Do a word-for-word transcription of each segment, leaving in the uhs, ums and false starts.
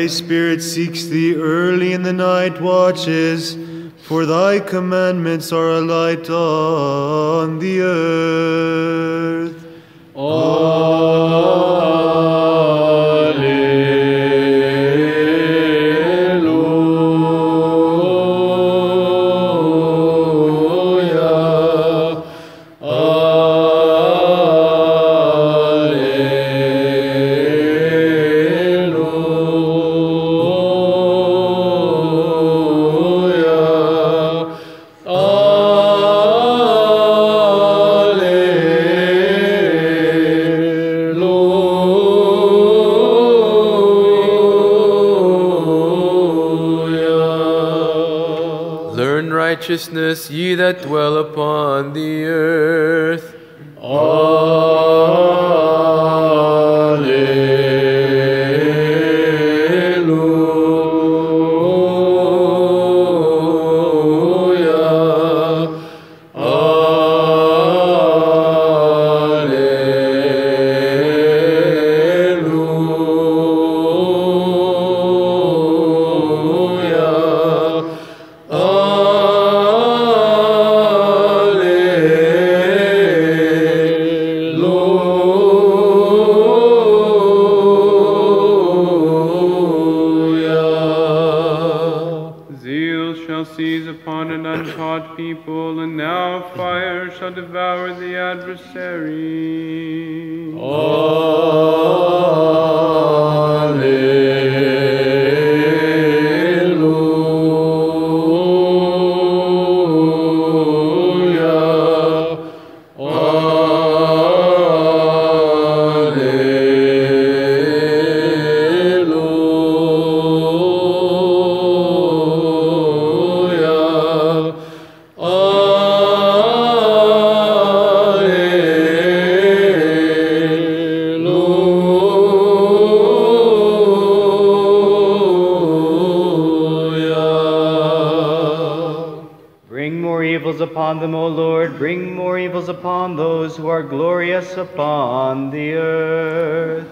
My spirit seeks thee early in the night watches, for thy commandments are a light on the earth. Righteousness, ye that dwell upon the earth. Devour the adversary. Upon them, O Lord, bring more evils upon those who are glorious upon the earth.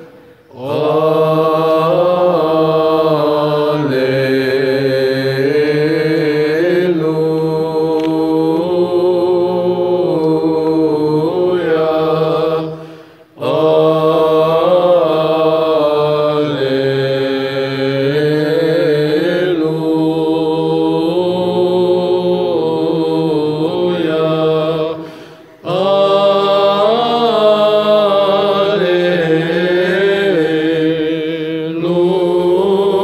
Hallelujah.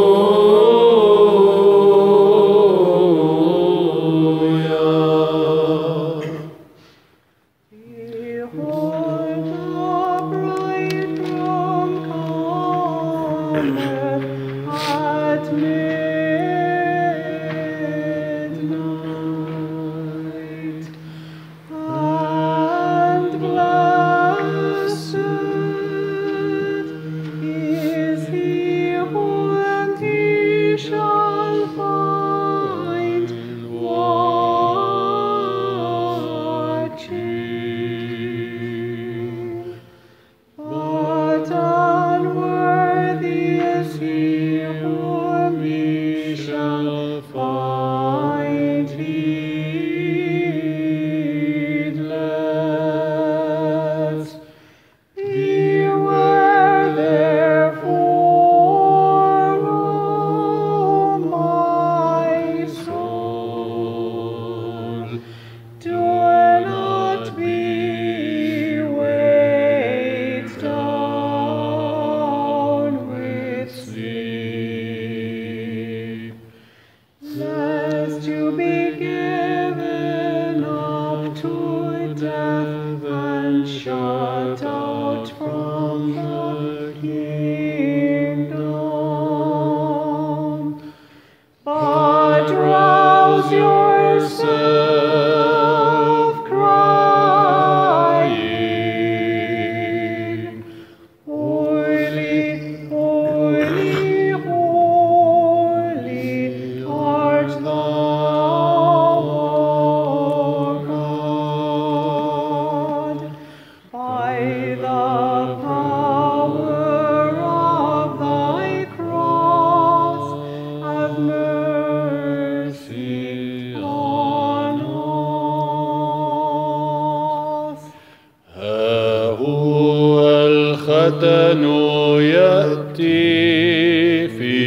يأتي في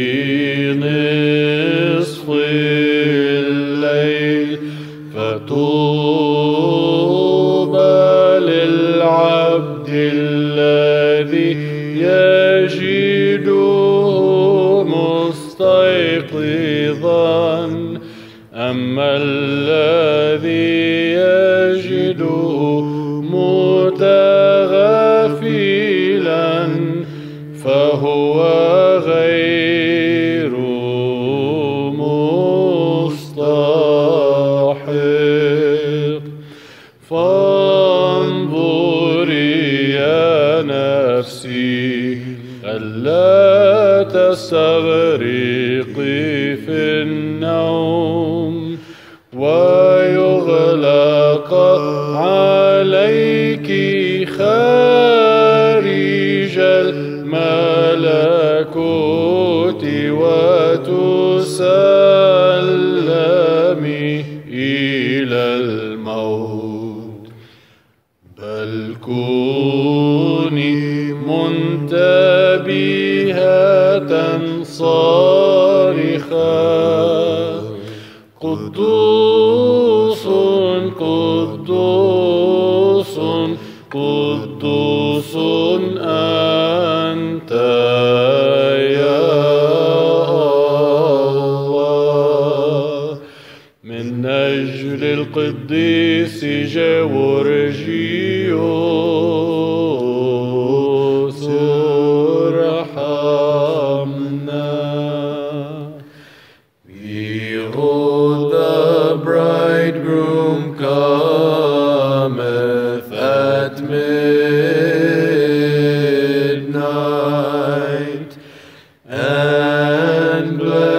نصف الليل فطوبى للعبد الذي يجده مستيقظا أما الذي يجده متغافلا فهو غير مستحق. فانظري يا نفسي ألا تستغرقي في النوم ويغلق عليك خارج الملكوت وتسلمي إلى الموت، بل كوني منتبهة صارخة قدوس قدوس قدوس أنت يا الله. من أجل القديس جورجيوس ارحمنا. Behold, the bridegroom cometh at midnight, and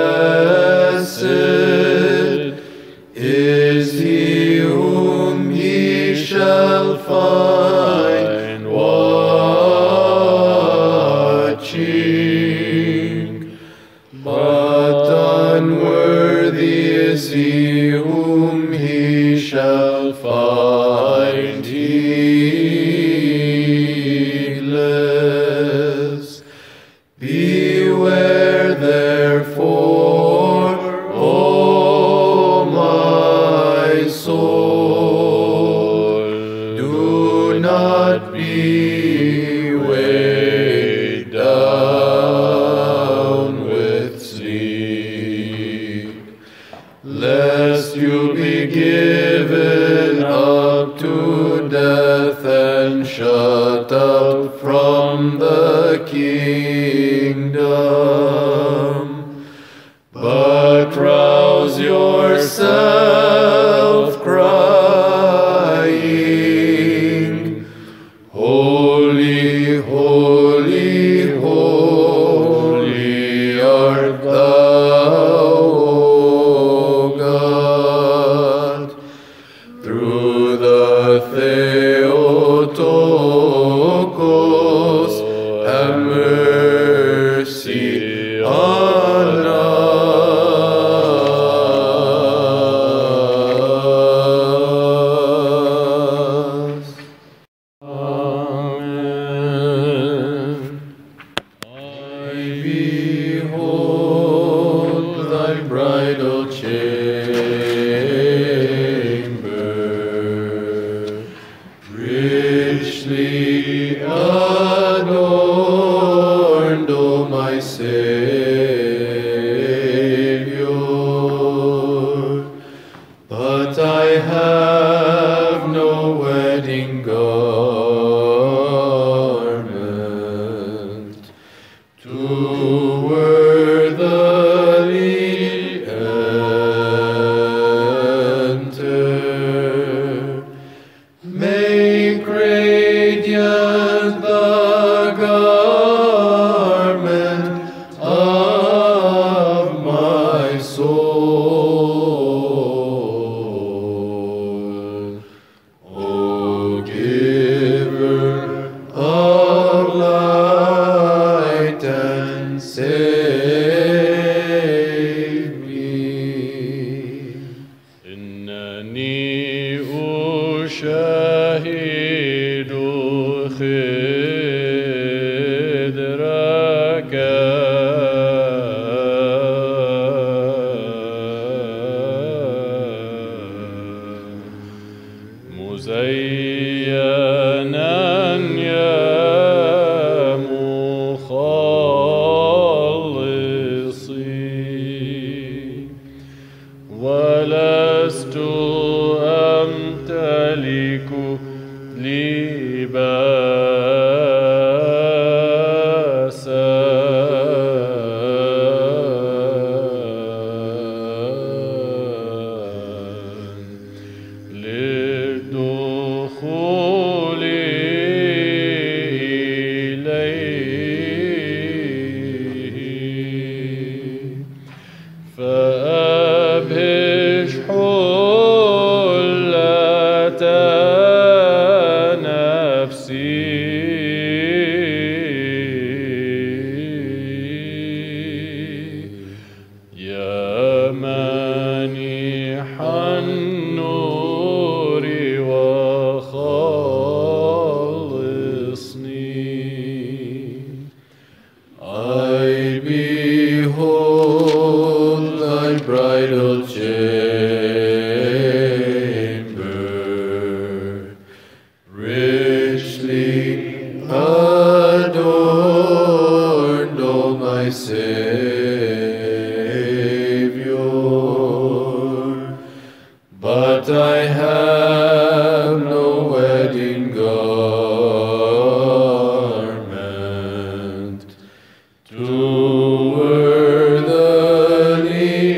blessed is he whom he shall find watching. But unworthy is he whom he shall find heedless. Beware therefore, O my soul, do not be weighed down with sleep, lest you be given up to death and shut up from the kingdom. But rouse yourself, crying, Holy, holy, holy art thou, O God, through the Theotokos, have mercy on us. Amen. I behold thy bridal chamber, richly adorned, O my Savior, but I have no wedding garment to worthily enter. Make radiant the garment of my soul, O giver of light, and save me. إنني أشاهد خدمتك للدخول إليه فأبهج حلة نفسي يا مانح النور وخلصني. I behold thy bridal chamber, richly adorned, O my Savior, but I have no wedding garment to worthily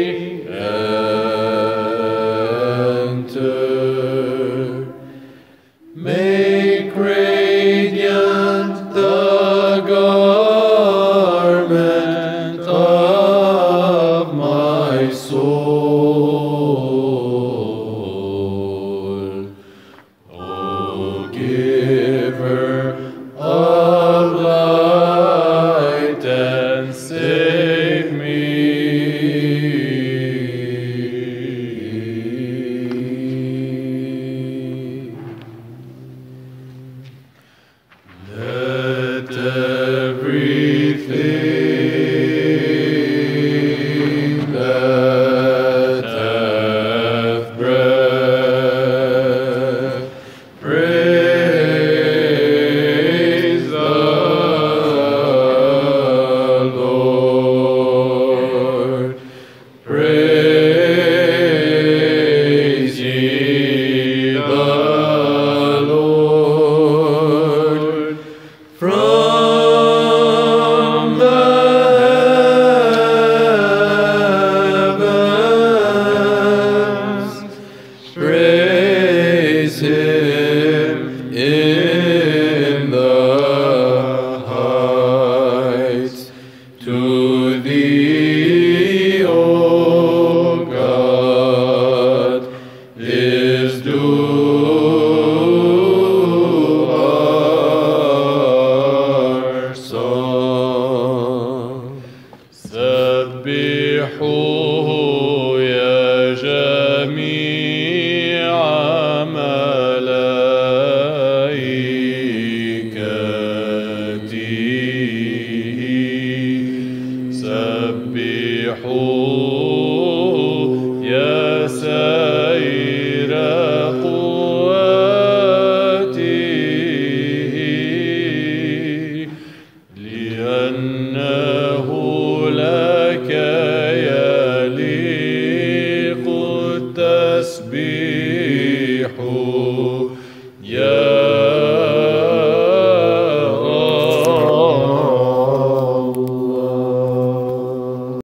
enter. Make radiant the garment of my soul, O giver of light, and save me. Let everything that hath breath praise the Lord. Praise ye the Lord. From the heavens, praise him in the heights. To thee, O God, is due our song. سبحوه يا جميع ملائكته، سبحوه يا سائر قوته، لأن